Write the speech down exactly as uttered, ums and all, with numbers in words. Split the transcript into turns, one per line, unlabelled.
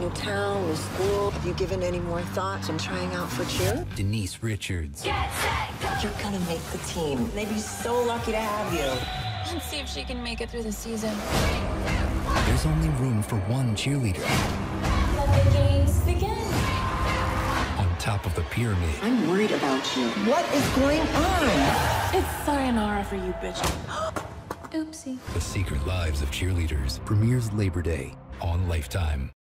New town, new school. Have you given any more thought to trying out for cheer?
Denise Richards.
Get set, go. You're gonna make the team. They'd be so lucky to have you.
Let's see if she can make it through the season.
There's only room for one cheerleader.
Let the games begin.
On top of the pyramid.
I'm worried about you. What is going on?
It's sayonara for you, bitch. Oopsie.
The Secret Lives of Cheerleaders premieres Labor Day on Lifetime.